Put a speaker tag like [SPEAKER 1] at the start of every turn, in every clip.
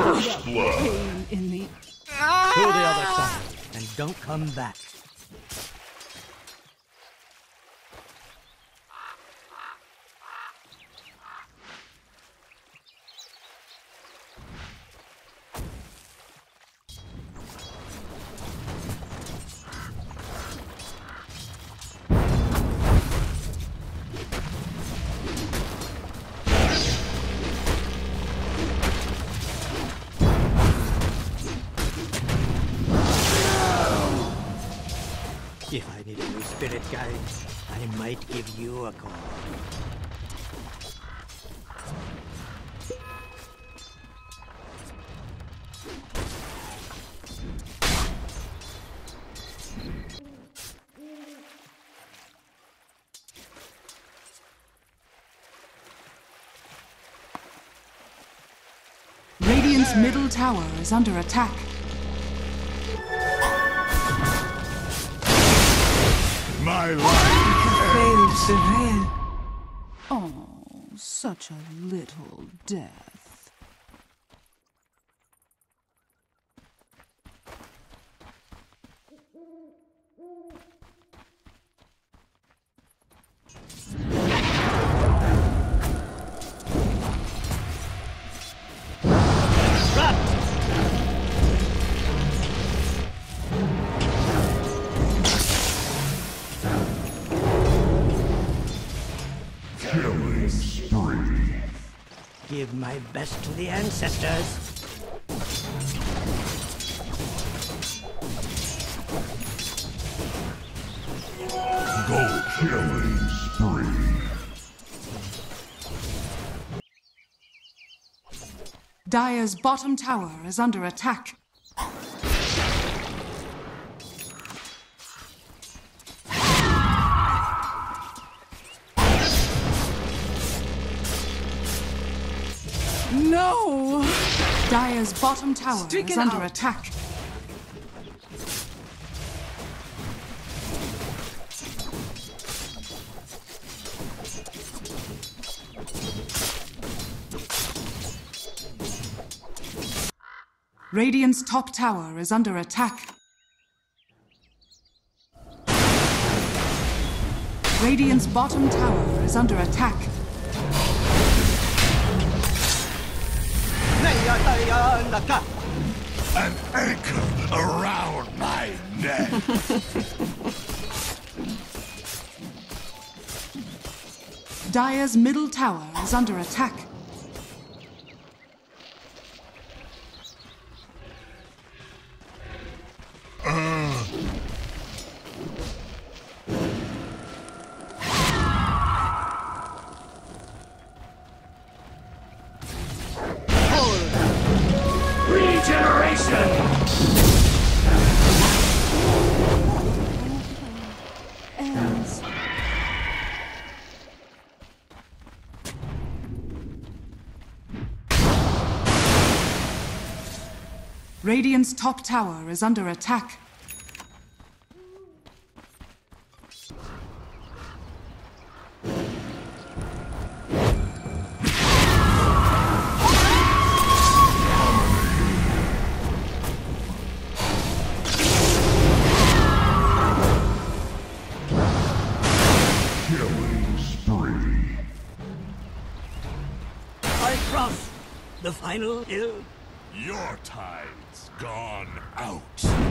[SPEAKER 1] First blood.
[SPEAKER 2] Pain in the...
[SPEAKER 3] To the other side, and don't come back. If I need a new spirit guide, I might give you a call.
[SPEAKER 2] Radiant's middle tower is under attack.
[SPEAKER 1] My life.
[SPEAKER 2] Oh, such a little death.
[SPEAKER 1] Killing spree.
[SPEAKER 3] Give my best to the ancestors.
[SPEAKER 1] Go killing spree.
[SPEAKER 2] Dire's bottom tower is under attack. No! Dire's bottom tower is under attack. Radiant's top tower is under attack. Radiant's bottom tower is under attack.
[SPEAKER 1] An anchor around my neck.
[SPEAKER 2] Dire's middle tower is under attack. Radiant's top tower is under attack.
[SPEAKER 1] Killing spree.
[SPEAKER 3] I cross the final hill.
[SPEAKER 1] Your tide's gone out.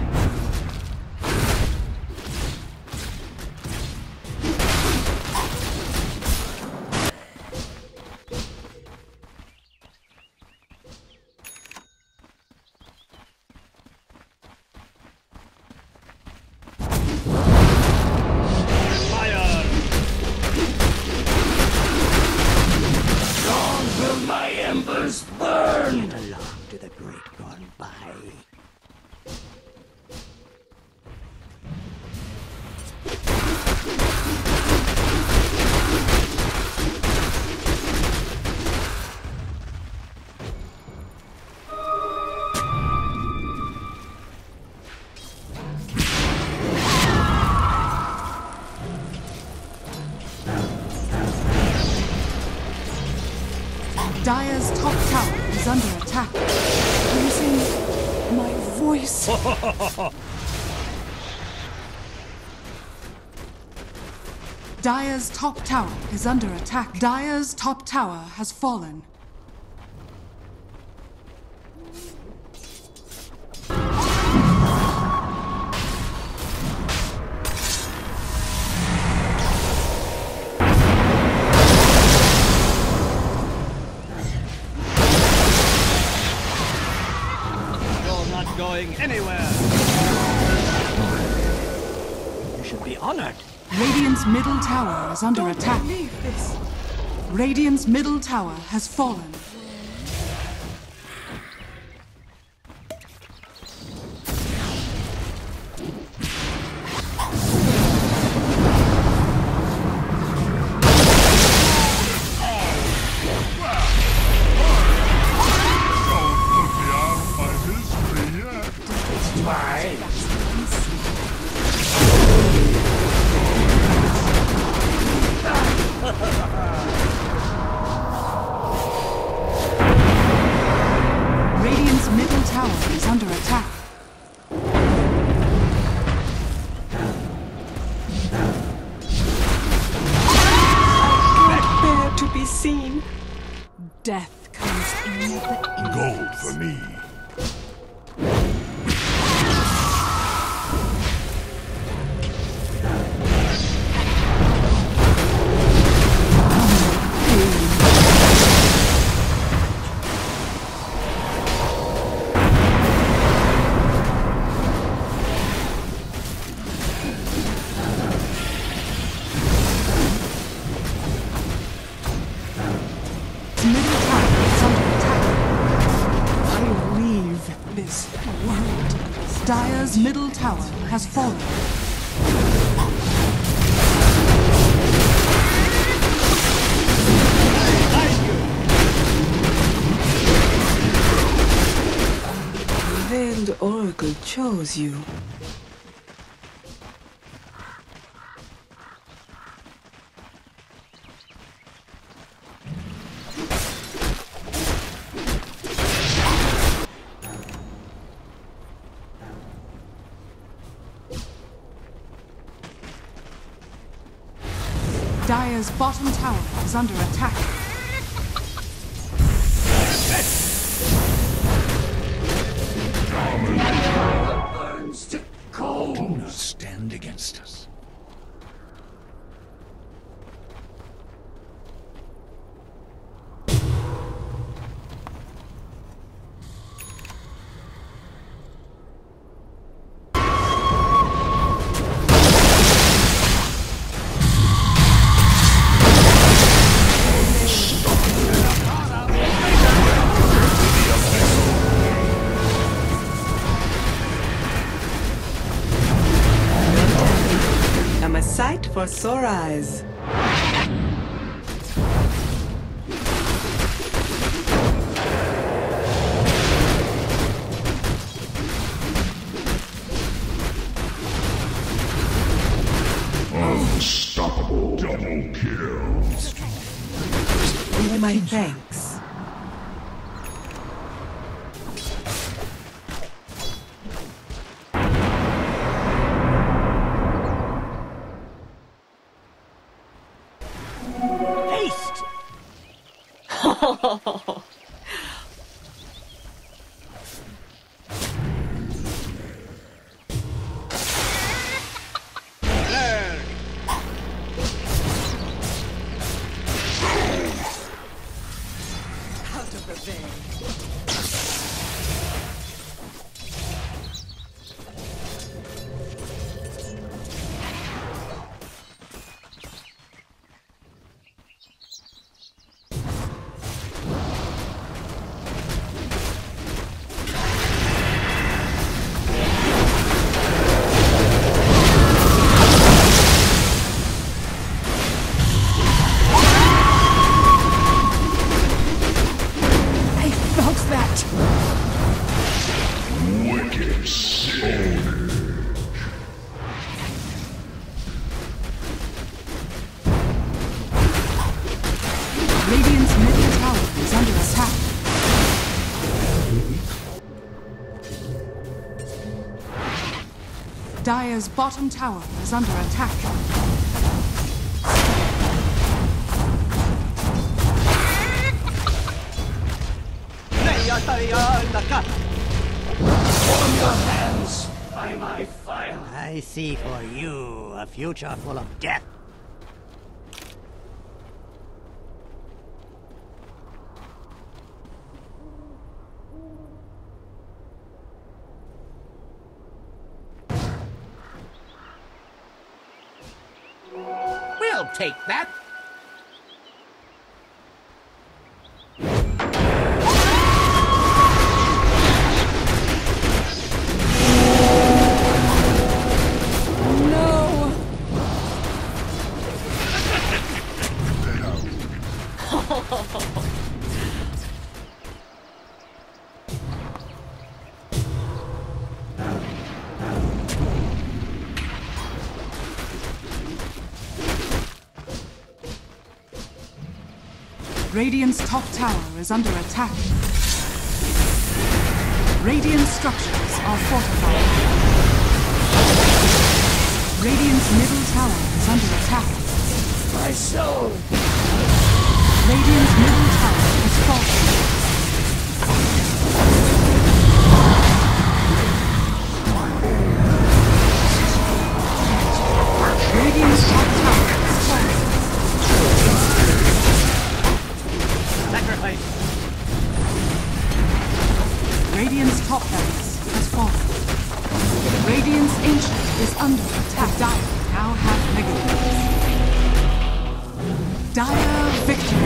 [SPEAKER 3] Fire! Long will my embers burn! Get along to the great gone by.
[SPEAKER 2] Dire's top tower is under attack. losing my voice. Dire's top tower is under attack. Dire's top tower has fallen.
[SPEAKER 3] You're not going anywhere. You should be honored.
[SPEAKER 2] Radiant's middle tower is under attack. Radiant's middle tower has fallen.
[SPEAKER 1] Don't put me out of my history yet.
[SPEAKER 2] Radiant's middle tower is under attack.
[SPEAKER 4] Can't bear to be seen.
[SPEAKER 2] Death comes in at the
[SPEAKER 1] Gold for me.
[SPEAKER 2] middle tower is under attack. I leave this world. Dire's middle tower has fallen.
[SPEAKER 4] The Veiled Oracle chose you.
[SPEAKER 2] Dire's bottom tower is under attack.
[SPEAKER 1] Do not stand against us.
[SPEAKER 4] I'm a sight for sore eyes.
[SPEAKER 1] Unstoppable. Double kill.
[SPEAKER 4] My thanks.
[SPEAKER 3] Haste!
[SPEAKER 4] Out of the veil.
[SPEAKER 2] I felt that.
[SPEAKER 1] Wicked soul.
[SPEAKER 2] Radiant's middle tower is under attack. Dire's bottom tower is under attack.
[SPEAKER 3] I see for you a future full of death.
[SPEAKER 5] We'll take that.
[SPEAKER 2] Radiant's top tower is under attack. Radiant structures are fortified. Radiant's middle tower is under attack.
[SPEAKER 5] My soul.
[SPEAKER 2] Radiant's middle tower has fallen. Radiant's top tower is fallen.
[SPEAKER 3] Sacrifice.
[SPEAKER 2] Radiant's top barracks has fallen. Radiant's ancient is under attack. Dire now have Mega Dire victory.